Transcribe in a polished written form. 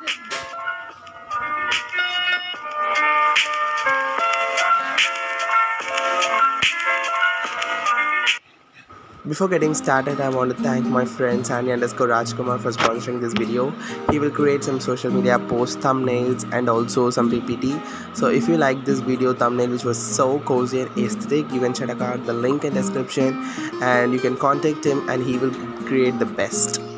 Before getting started, I want to thank my friend Sani_Rajkumar for sponsoring this video. He will create some social media posts, thumbnails, and also some PPT. So if you like this video thumbnail, which was so cozy and aesthetic, you can check out the link in description and you can contact him and he will create the best.